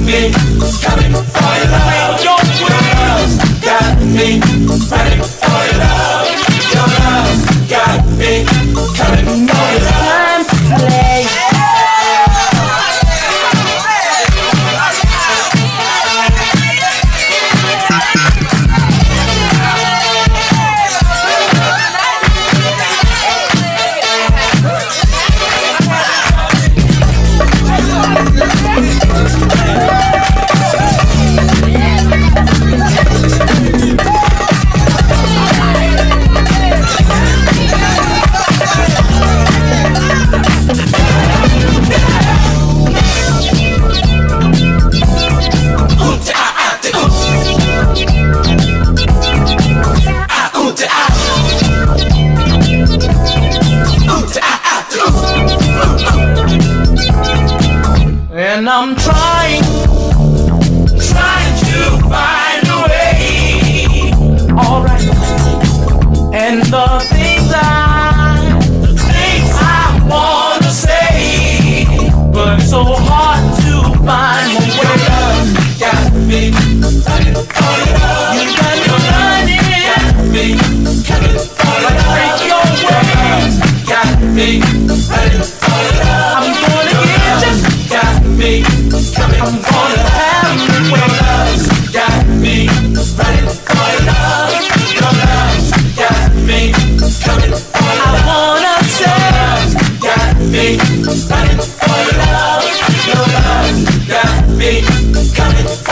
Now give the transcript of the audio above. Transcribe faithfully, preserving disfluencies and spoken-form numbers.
me coming for your love. Your love got me running for your love. Your love got me coming for your love. Time to play. And I'm trying, trying to find a way. Alright. And the things I, the things I wanna say, but it's so hard to find my way. Love got me running for your love. You got me running, got me coming for your love. break your ways. Got me running for your love. I'm gonna get you. Got me coming I'm for gonna your love. have you. Your love got me running for your love. Your love got me coming for your love. I wanna say, Got me running for your love. Your love got me coming for your love.